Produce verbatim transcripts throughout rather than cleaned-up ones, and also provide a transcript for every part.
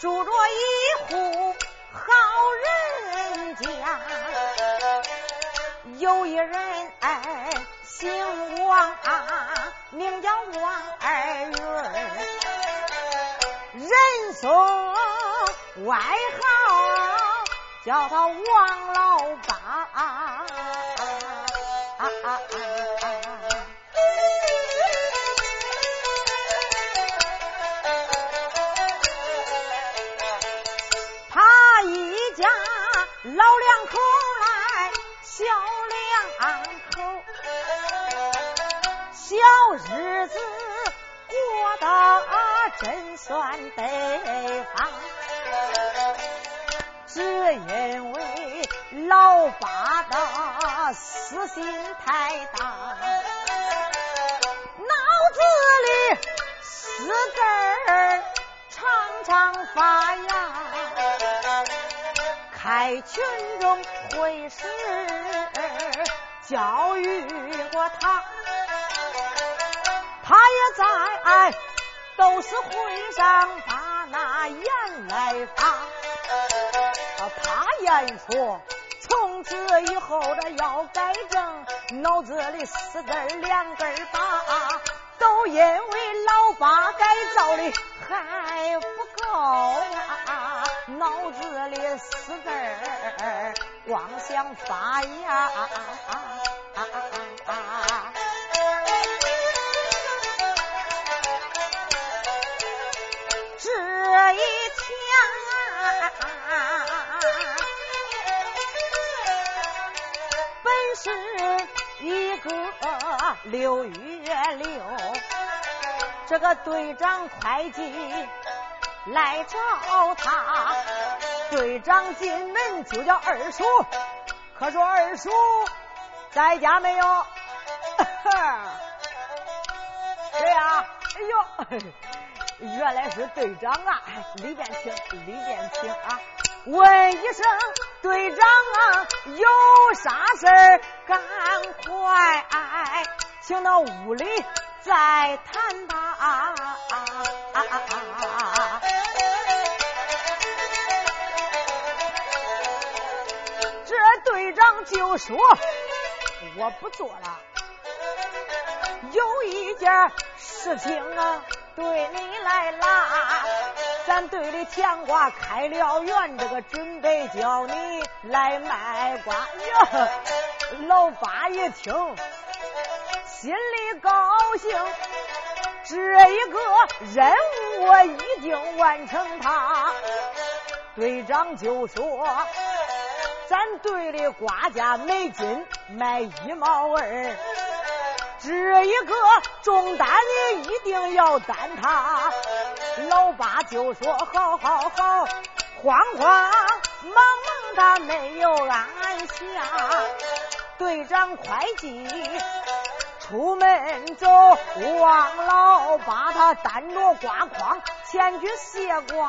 住着一户好人家，有一人哎姓王啊，名叫王二云，人送外号叫他王老八啊啊啊啊！他一家老两口来，小两口，小日子过得真算得方，只因为老八的私心太大，脑子里死字儿常常发芽，开群众会时教育过他，他也在都是会上把那言来发，他言说从此以后这要改正，脑子里死字两根拔，都因为老八改造的还不够啊，脑子里死字妄想发芽。这一天本是一个六月六，这个队长会计来找他，队长进门就叫二叔，可说二叔在家没有？谁呀？哎呦，原来是队长啊！里边请，里边请啊！问一声队长啊，有啥事儿赶快请到屋里再谈吧。啊啊啊啊这队长就说我不做了，有一件事情啊对你来啦，咱队里甜瓜开了园，这个准备叫你来卖瓜呀。老八一听心里高兴，这一个任务我一定完成它。队长就说咱队里瓜价每斤卖一毛二，这一个重担你一定要担它。老八就说好好好，慌慌忙忙他没有按下。队长会计出门走，王老八他担着瓜筐前去卸瓜。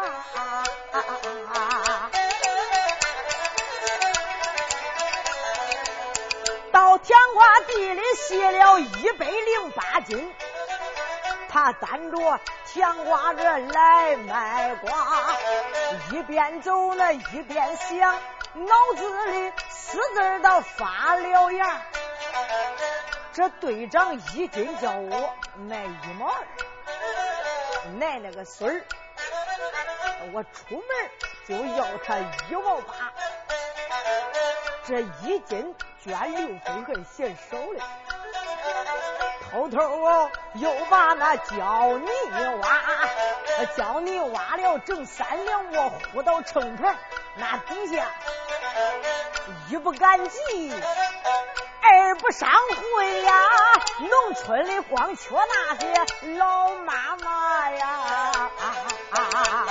到甜瓜地里卸了一百零八斤，他担着甜瓜子来卖瓜，一边走呢一边想，脑子里死字都发了芽。这队长一斤叫我卖一毛二，奶奶个孙儿，我出门就要他一毛八，这一斤捐六分还嫌少了，偷偷哦又把那胶泥挖，胶泥挖了整三两，我呼到秤盘那底下，一不赶集二不上会呀，农村里光缺那些老妈妈呀。啊啊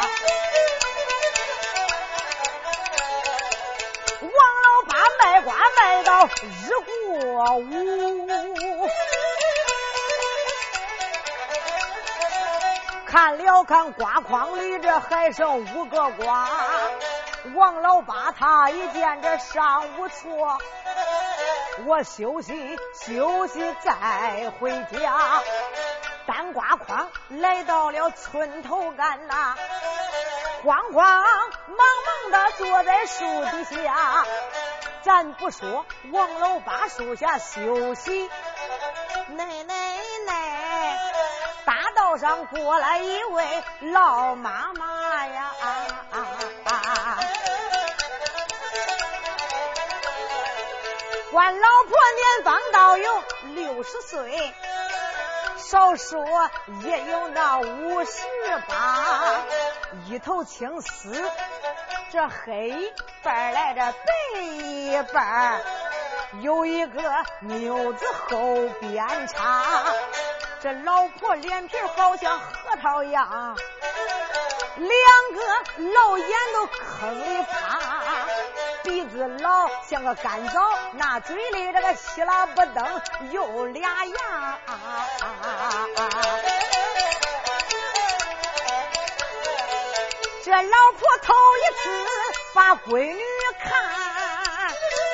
王老八卖瓜卖到日过午，看了看瓜筐里这还剩五个瓜，王老八他一见这上午错，我休息休息再回家。单瓜筐来到了村头干呐， 慌慌忙忙的坐在树底下。咱不说王老八树下休息，奶奶奶，大道上过来一位老妈妈呀，啊啊啊！管老婆年方到有六十岁，少说也有那五十八，一头青丝，这黑瓣来着白一瓣，有一个牛子后边插，这老婆脸皮好像核桃样，两个老眼都坑里趴，鼻子老像个干枣，那嘴里这个稀拉不登有俩牙。这老婆头一次把闺女看，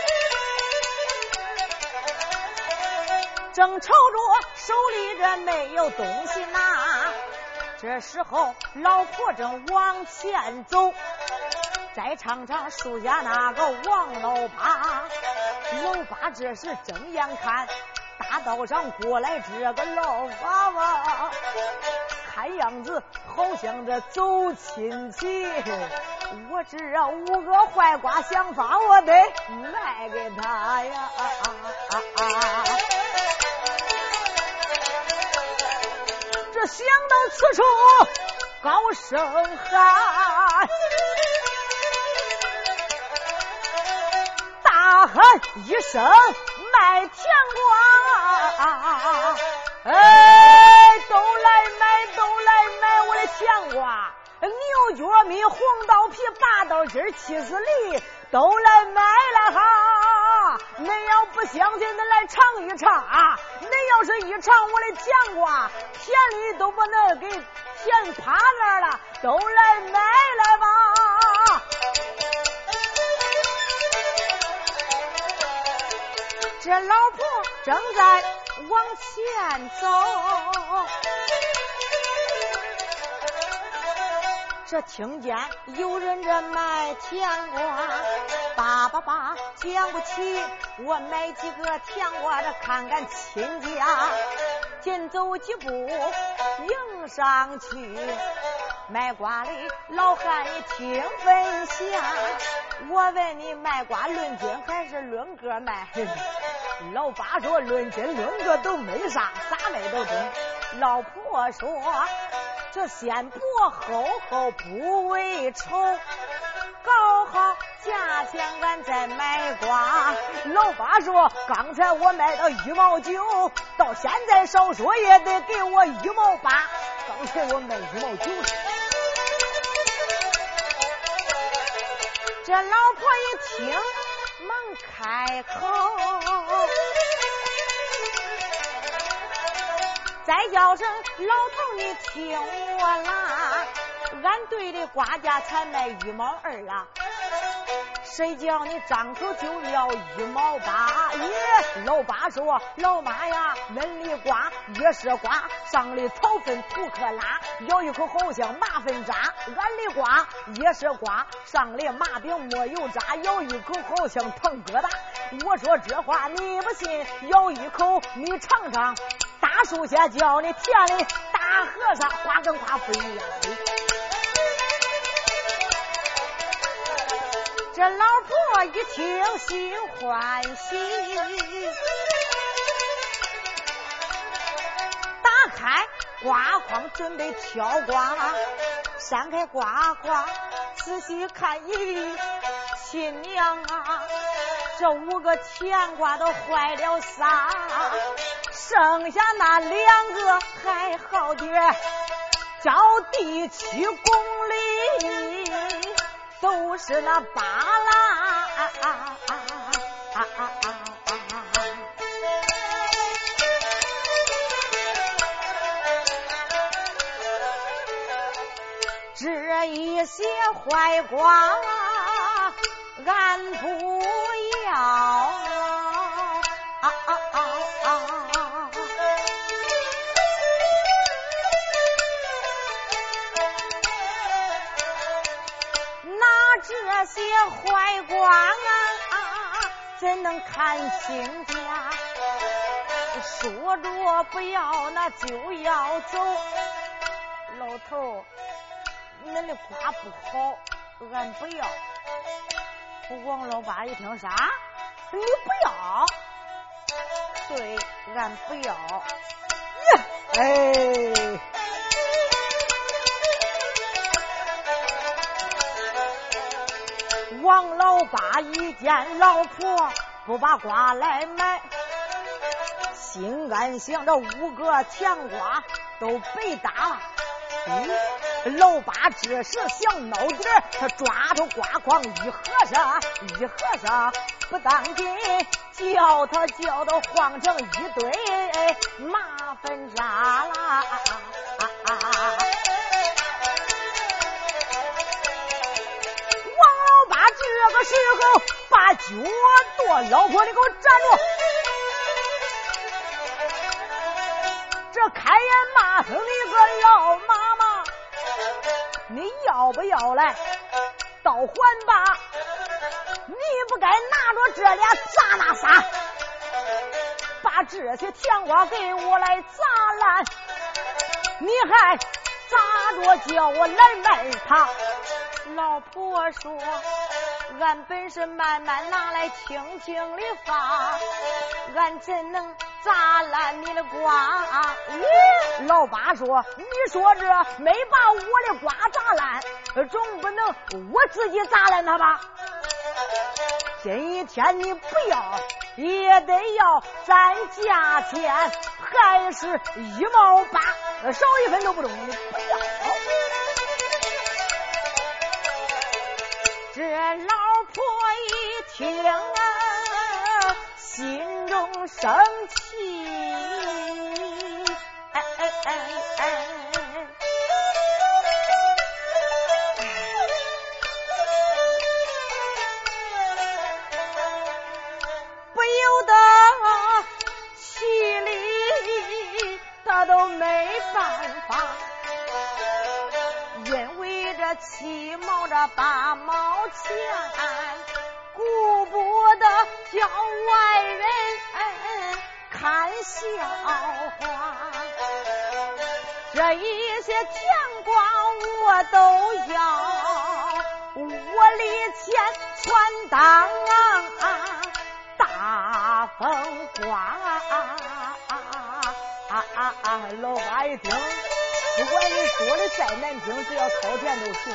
正瞅着手里这没有东西拿，这时候老婆正往前走，再尝尝树下那个王老八。老八这时睁眼看大道上过来这个老娃娃，看样子好像这走亲戚，我这五个坏瓜想法我得卖给他呀！啊啊啊、这想到此处高声喊，大喊一声卖甜瓜，哎，都来买都来买我的甜瓜，牛角米红豆皮八豆汁七十粒都来买了哈！你要不相信你来尝一尝啊，你要是一尝我的甜瓜甜里都把那给甜趴那了，都来买来吧。这老婆正在往前走，这听见有人这卖甜瓜，爸爸爸讲不起，我买几个甜瓜这看看亲家。紧走几步迎上去，卖瓜里老汉你听分享，我问你卖瓜论斤还是论个卖？老八说论斤论个都没啥，啥卖都中。老婆说这先薄厚厚不为愁，搞好价钱俺再买瓜。老八说刚才我卖到一毛九，到现在少说也得给我一毛八，刚才我卖一毛九。这老婆一听忙开口，再叫声老头你听我啦，俺队的瓜价才卖一毛二啊，谁叫你张口就要一毛八？耶！老八说老妈呀，恁的瓜也是瓜，上里草粉土克拉，咬一口好像麻粉渣。俺的瓜也是瓜，上里麻饼没有渣，咬一口好像糖疙瘩。我说这话你不信，咬一口你尝尝，大树下叫你甜的大和尚，花跟花不一样。这老婆一听心欢喜，打开瓜筐准备挑瓜，扇开瓜筐仔细看一，亲娘啊，这五个甜瓜都坏了仨，剩下那两个还好点，照地七公里都是那巴拉，啊啊啊啊啊啊啊！这一些坏瓜俺不要，啊啊啊啊！ 这些坏光啊，怎能看亲家？说着不要，那就要走。老头，恁的瓜不好，俺不要。王老八一听啥？你不要？对，俺不要。呀，哎。王老八一见老婆不把瓜来买，心暗想着五个甜瓜都被打了。嗯，老八这时想闹点，他抓住瓜筐一合上，一合上不当紧，叫他叫到晃成一堆麻烦渣啦。这个时候把脚跺，老婆你给我站住！这开眼骂声你个老妈妈，你要不要来倒还吧？你不该拿着这俩砸那仨，把这些甜瓜给我来砸烂，你还砸着叫我来卖它。老婆说俺本是慢慢拿来轻轻的发，俺怎能砸烂你的瓜？咦，老八说你说这没把我的瓜砸烂，总不能我自己砸烂它吧？今一天你不要也得要咱价钱，还是一毛八，少一分都不中，你不要。这老婆一听啊，心中生气，哎哎哎哎，不由得气里他都没办法，因为这七毛这八毛钱，顾不得叫外人看笑话。这一些甜瓜我都要，我里钱全当大风刮。老八一听，不管你说的再难听，只要掏钱都行。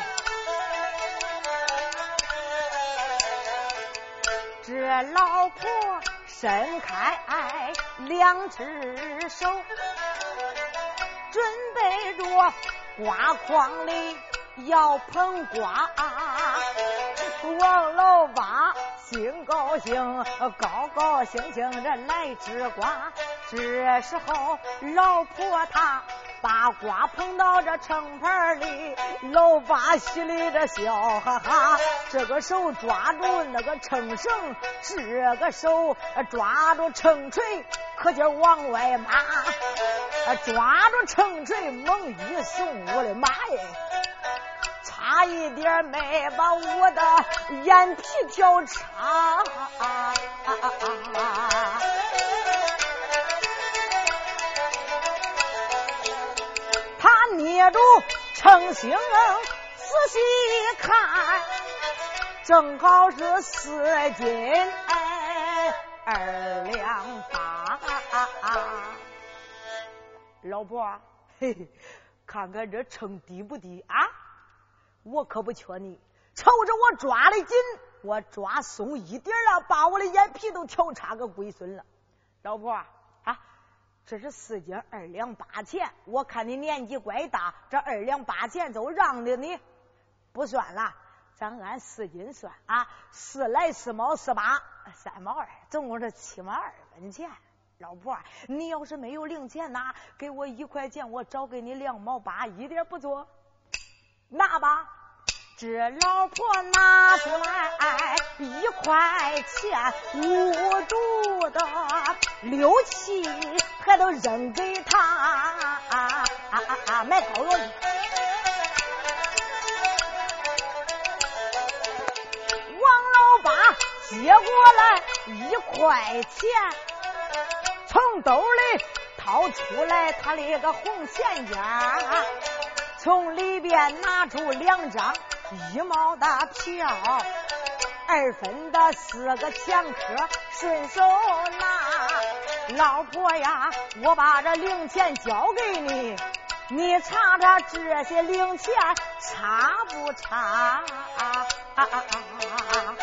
这老婆伸开两只手，准备着瓜筐里要捧瓜。王老八心高兴，高高兴兴的来吃瓜。这时候老婆她把瓜捧到这盛盘里，老八心里这笑哈哈，这个手抓住那个秤绳，这个手抓住秤锤，可劲往外抹，抓住秤锤猛一送，我的妈耶，差一点没把我的眼皮挑叉。他捏住秤星仔细看，正好是四斤二两八。老婆，嘿嘿，看看这秤低不低啊？我可不缺你，瞅着我抓的紧，我抓松一点了，把我的眼皮都挑叉个龟孙了。老婆啊，这是四斤二两八钱，我看你年纪怪大，这二两八钱都让着你，不算了，咱按四斤算啊，四来四毛四八，三毛二，总共是七毛二分钱。老婆，你要是没有零钱拿，给我一块钱，我找给你两毛八，一点不错，拿吧。这老婆拿出来一块钱，捂住的六七还都扔给他，啊啊啊啊买烤肉去。 接过来一块钱，从兜里掏出来他的一个红钱夹，从里边拿出两张一毛的票，二分的四个钱壳顺手拿。老婆呀，我把这零钱交给你，你查查这些零钱差不差？啊啊啊啊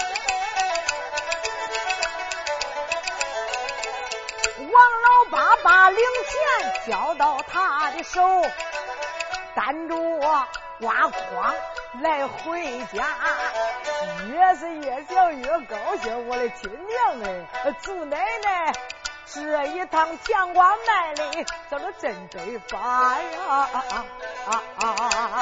王老八把零钱交到他的手，担着我挖筐来回家，越是越想越高兴。我的亲娘哎，祖奶奶，这一趟甜瓜卖的叫做真得发呀！啊啊啊啊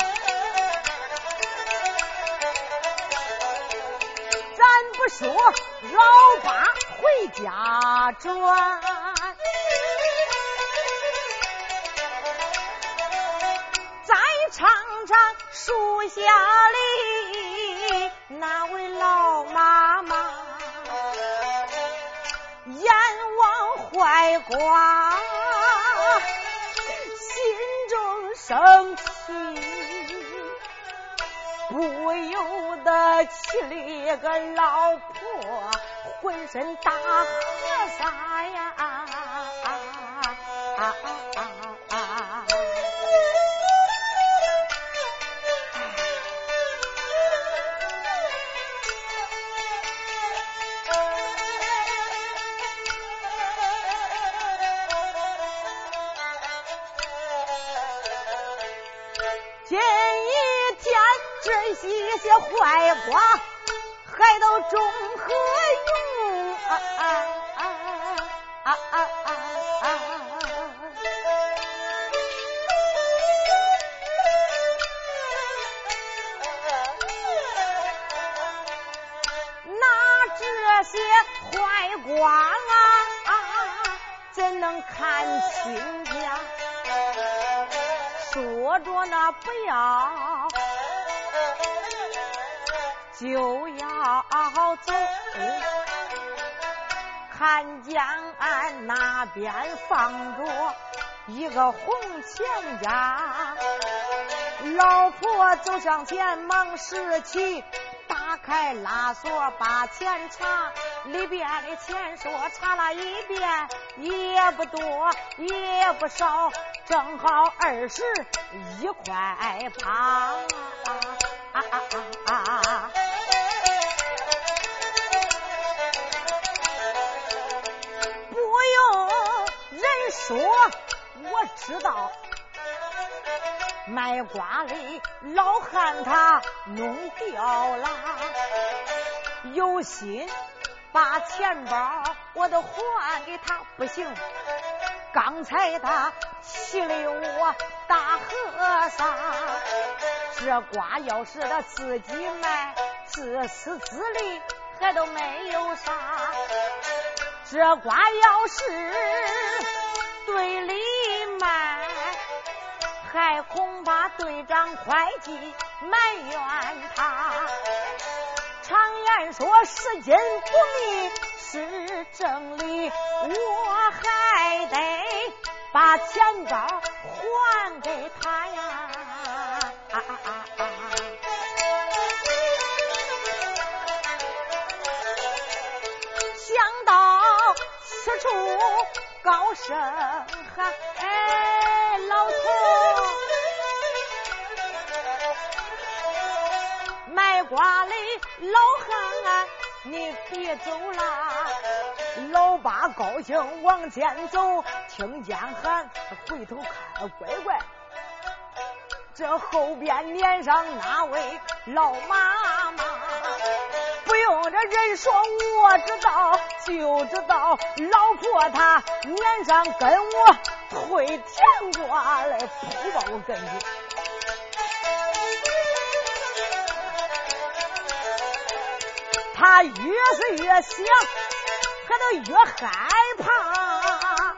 咱不说老八回家转，再尝尝树下里那位老妈妈，眼望怀瓜，心中生气，不由得气了个老婆浑身打和尚呀！啊啊啊啊啊今一天这些些坏瓜还都中何用啊啊啊啊啊啊啊那这些坏瓜啊怎能看亲家，说着那不要就要走，看见俺那边放着一个红钱夹，老婆走上前忙拾起，打开拉锁把钱查，里边的钱说查了一遍，也不多也不少，正好二十一块八啊啊啊啊！不用人说，我知道卖瓜的老汉他弄掉了，有心把钱包我都还给他，不行，刚才他气了我大和尚，这瓜要是他自己卖，自私自利还都没有啥，这瓜要是队里卖，还恐怕队长会计埋怨他。常言说拾金不昧是正理，我还得把钱包还给他呀！啊啊啊啊想到此处高声喊：“哎，老头，卖瓜的老汉啊，你别走了！”老八高兴往前走，听见喊，回头看，乖乖，这后边撵上那位老妈妈。不用这人说，我知道，就知道老婆她撵上跟我推甜瓜来扑到我跟前。他越是越想，可都越害怕。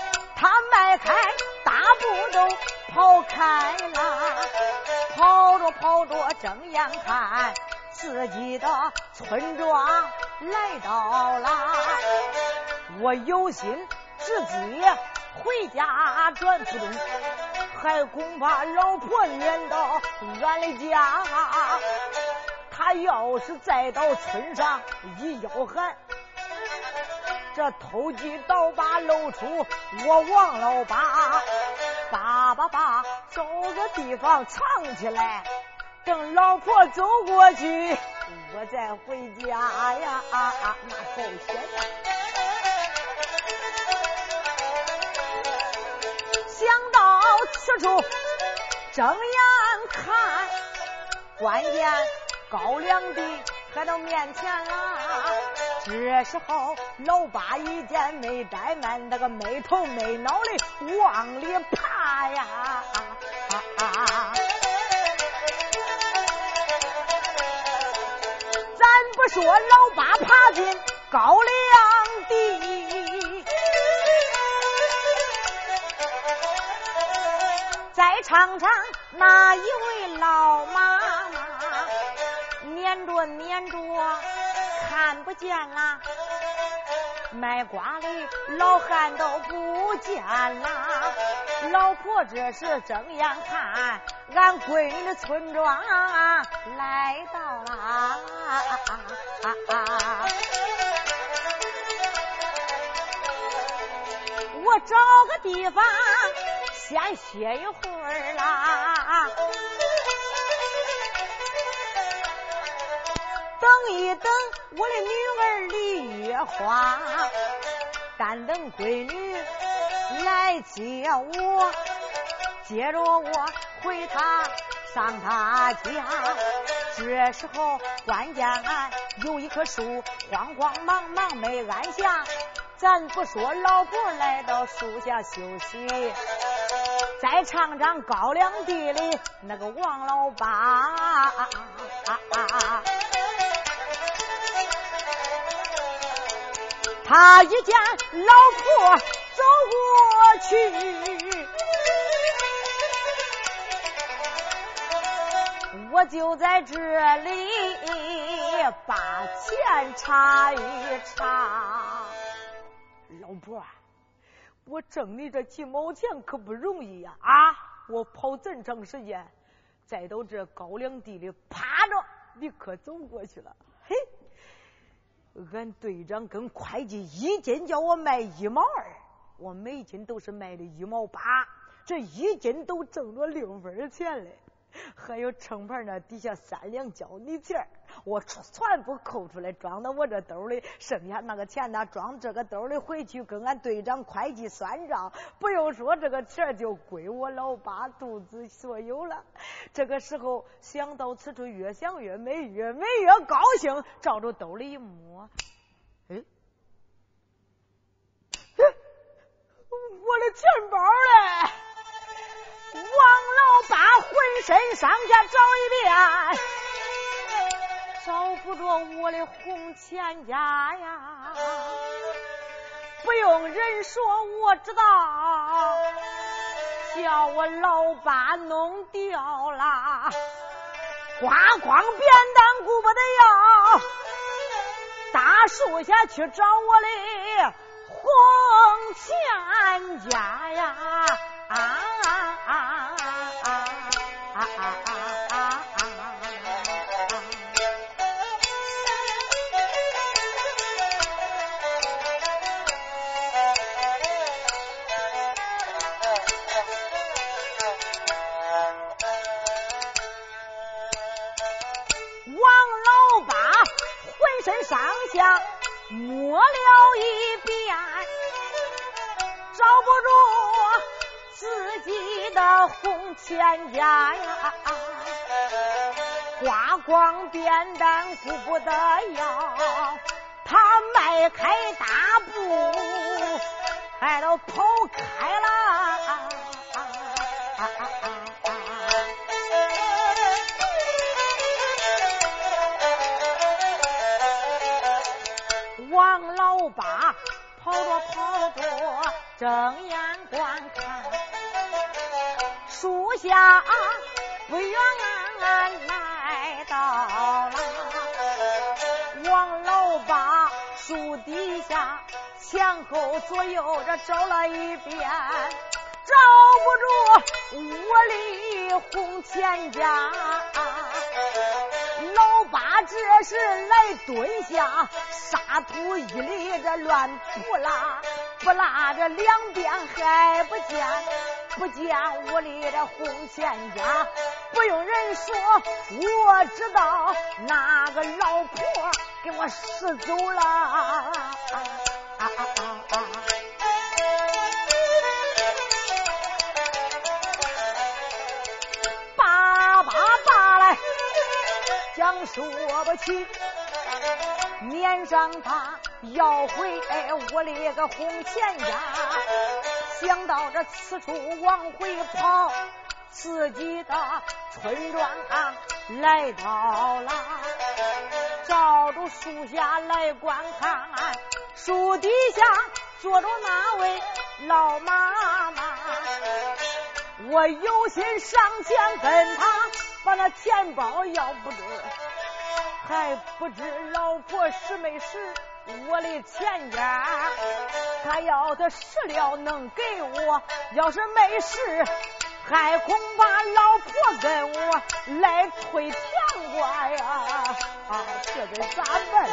他迈开大步都跑开了，跑着着跑着睁眼看自己的村庄来到了，我有心自己回家转不动，还恐怕老婆撵到俺的家。他要是再到村上一吆喊，这偷鸡倒把露出我王老八，爸爸爸找个地方藏起来，等老婆走过去我再回家呀，啊啊那保险呀。想到此处睁眼看，关键高粱地还到面前了。这时候老八一见没怠慢，那个没头没脑的往里爬呀，啊啊咱不说老八爬进高粱地，再尝尝那一位老妈妈撵着撵着看不见了，卖瓜的老汉都不见了。老婆这是睁眼看俺闺女的村庄来到了，啊啊啊我找个地方先歇一会儿啦，等一等我的女儿梨月花，但等闺女来接我，接着我回她上她家。这时候关键有一棵树慌慌忙忙没按下，咱不说老婆来到树下休息，再尝尝高粱地里那个王老八，啊啊啊他一见老婆走过去，我就在这里把钱查一查。老婆，我挣你这几毛钱可不容易呀！啊，我跑这长时间，再到这高粱地里趴着，你可走过去了。嘿，俺队长跟会计一斤叫我卖一毛二，我每斤都是卖的一毛八，这一斤都挣着六分钱嘞。还有称盘那底下三两交你钱，我全部扣出来装到我这兜里，剩下那个钱呢装这个兜里回去跟俺队长会计算账，不用说这个钱就归我老八肚子所有了。这个时候想到此处，越想越美，越美越高兴，照着兜里一摸，哎，我的钱包嘞！王老八浑身上下找一遍，找不着我的红钱夹呀！不用人说我知道，叫我老八弄掉了，刮光扁担顾不得要，大树下去找我的红钱夹呀！啊啊啊啊啊啊啊啊！王老八浑身上下摸了一遍，找不着自己的红钱夹呀，刮光扁担顾不得要，他迈开大步还都跑开了，啊啊啊啊啊王老八跑着跑着睁眼观看，树下不远来到了王老八树底下，前后左右这找了一遍，找不住窝里红钱家。老八这是来蹲下，沙土一里这乱不拉，不拉这两边还不见，不见屋里的红钱家。不用人说，我知道那个老婆给我拾走了。啊啊啊啊爸爸爸来讲说不起，撵上他要回屋里个红钱家，想到这此处往回跑，自己的村庄啊来到了，照着树下来观看，树底下坐着那位老妈妈。我有心上前跟他把那钱包要不得，还不知老婆使没使我的钱家。他要他使了能给我，要是没使还恐怕老婆跟我来退甜瓜呀！啊，这得咋办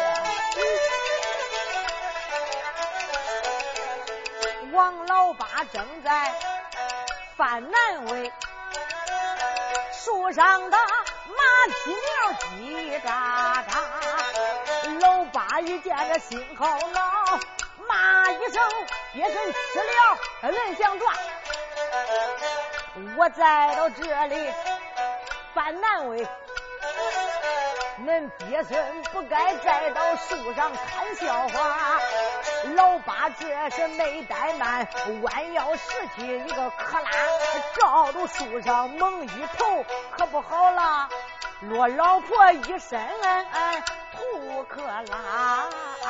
这？王老八正在犯难为，树上的马蹄苗叽喳喳。老八一见这心好恼，骂一声别跟吃了人想抓。我在到这里犯难为，恁鳖孙不该再到树上看笑话。老八这是没怠慢，弯腰拾起一个克拉，照着树上猛一头，可不好了，落老婆一身土克拉。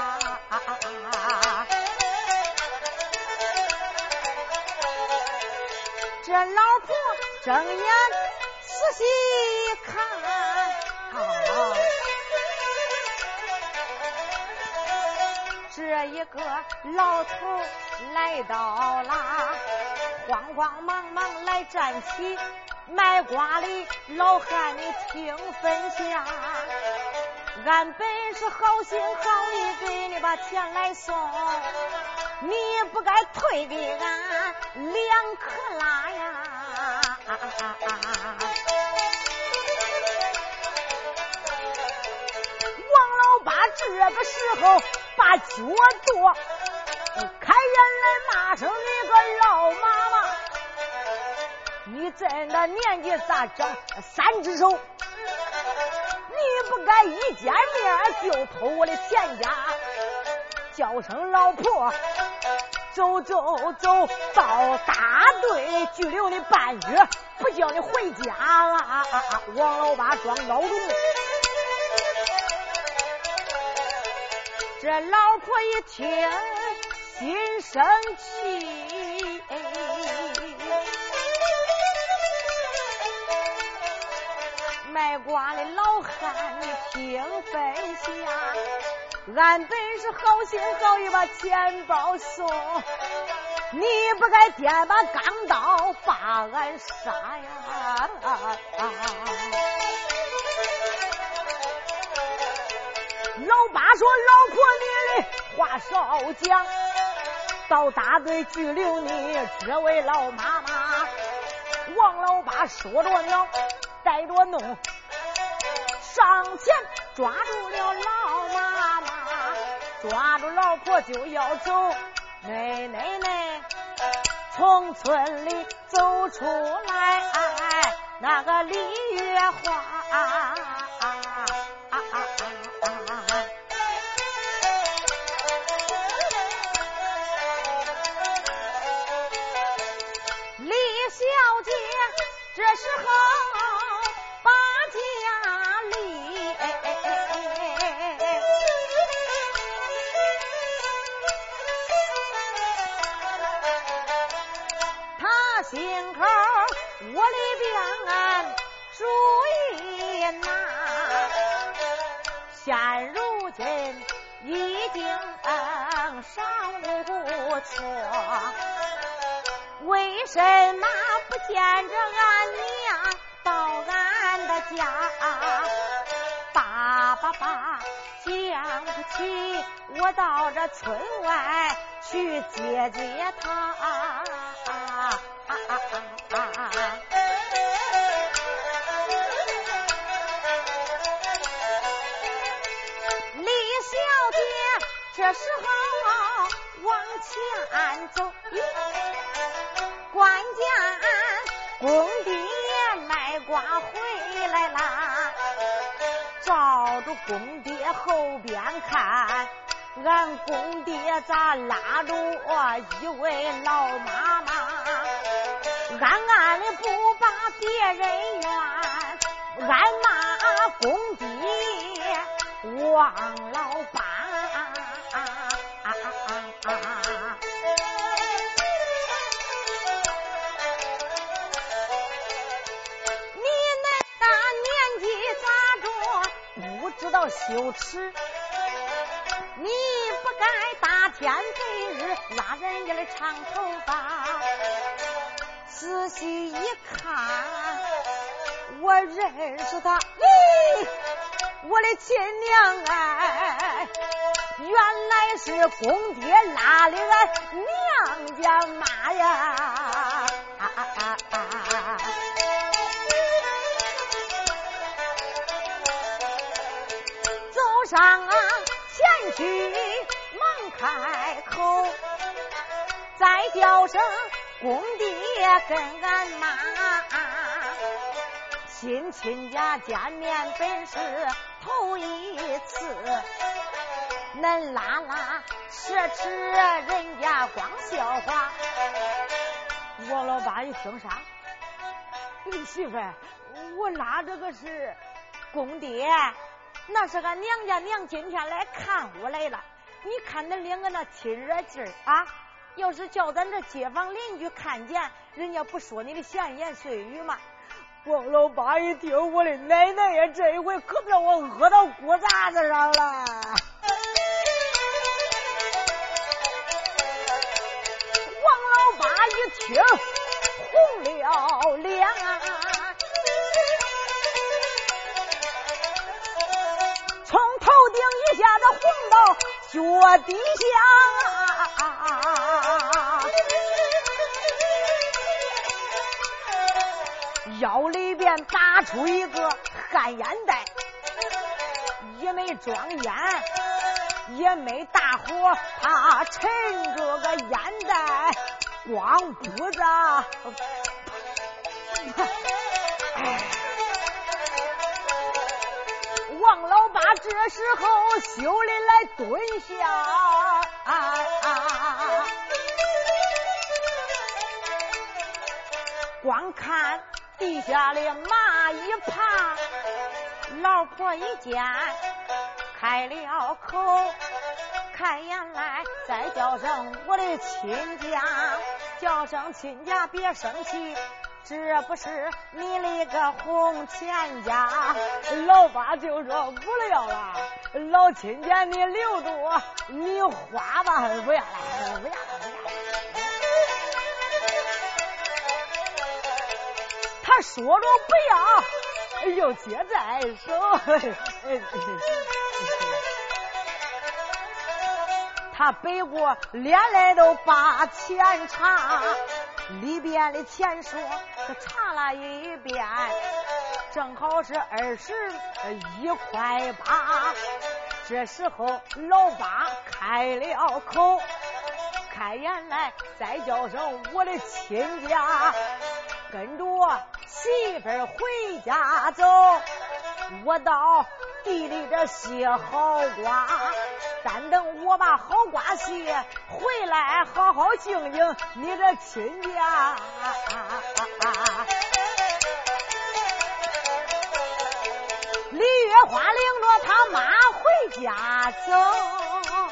这老婆睁眼仔细看，啊，这一个老头来到了，慌慌忙忙来站起，卖瓜里老汉你听分享，俺本是好心好意给你把钱来送，你不该退给俺两克拉呀！啊啊啊、王老八这个时候把脚跺，开眼来骂声你个老妈妈，你真的年纪咋长三只手？你不该一见面就偷我的钱家，叫声老婆，走走走到大队拘留你半月，不叫你回家啊！啊啊王老八装高中，这老婆一听心生气，卖瓜的老汉你听分享，俺本是好心好意把钱包送，你不该掂把钢刀把俺杀呀！啊啊、老八说老婆你的话少讲，到大队拘留你这位老妈妈。王老八说着闹带着弄，上前抓住了老妈妈，抓住老婆就要走，奶奶奶从村里走出来，那个李月花啊啊啊啊啊！李小姐这时候把家里，他心口窝里边主意现如今已经尚无错，为什么不见着俺娘到俺的家？爸爸爸想不起我到这村外去接接他。啊啊啊啊李小姐这时候往前走，关键公爹卖瓜回来啦，照着公爹后边看，俺公爹咋拉着一位老妈妈，暗暗的不把别人怨，暗骂公爹王老八。你那大年纪咋着不知道羞耻，你不该大天黑日拉人家的长头发，仔细一看我认识他，咦，我的亲娘哎，原来是公爹拉的俺娘家妈呀！啊啊啊啊走上啊前去忙开口，再叫声公爹跟俺妈，亲亲家见面本是头一次，恁拉拉奢侈人家光笑话。 王老八一听啥？媳妇，我拉这个是公爹，那是俺娘家娘今天来看我来了，你看恁两个那亲热劲儿啊，要是叫咱这街坊邻居看见，人家不说你的闲言碎语吗？ 王老八一听，我的奶奶呀，这一回可让我饿到锅渣子上了。 王老八一听红了脸，从头顶一下子红到脚底下，腰里边拔出一个旱烟袋，也没装烟也没大火，他沉着个烟袋光不子王老八这时候羞里来蹲下，啊啊光看地下的蚂蚁爬，老婆一见开了口，开眼来再叫声我的亲家，叫声亲家别生气，这不是你那个红钱家。 老八就说不了了，老亲家你留着你花吧，不要了不要了不要了。 他说着不要又接在手， 他背过脸来都把钱查，里边的钱说他查了一遍，正好是二十一块八。这时候老八开了口，开眼来再叫声我的亲家，跟着媳妇儿回家走，我到地里这卸好瓜，但等我把好瓜卸回来，好好敬敬你这亲家。李月花领着他妈回家走，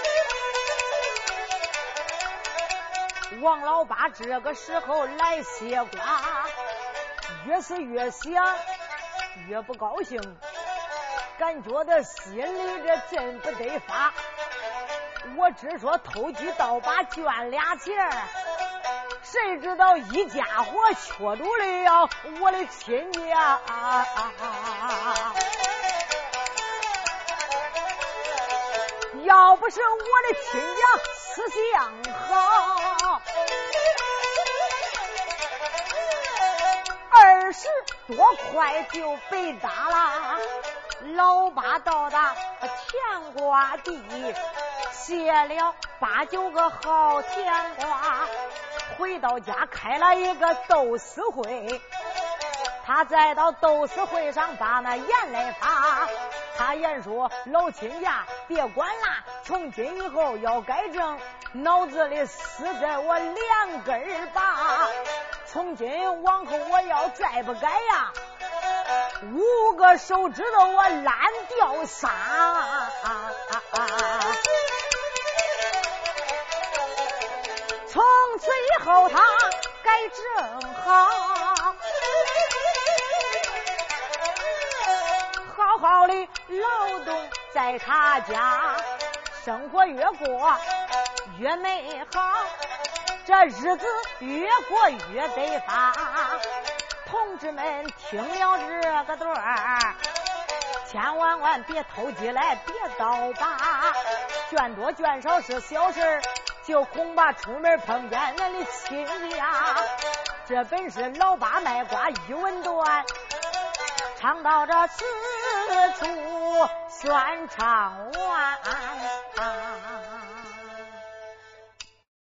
王老八这个时候来卸瓜，越是越想越不高兴， 感觉的心里这真不得法。我只说偷鸡倒把捐俩钱，谁知道一家伙缺住了我的亲家。要不是我的亲家思想好，二十多块就被打了。老八到达甜瓜地，卸了八九个好甜瓜，回到家开了一个斗死会。他再到斗死会上把那言来发，他言说老亲家别管了，从今以后要改正，脑子里死在我两根拔，从今往后我要再不改呀，五个手指头我烂掉仨。从此以后他改正好，好好的劳动在他家，生活越过越美好，这日子越过越得发。同志们听了这个段儿，千万万别偷鸡来，别倒把，捐多捐少是小事，就恐怕出门碰见俺的亲家。这本是老八卖瓜一文段，唱到这此处宣唱完。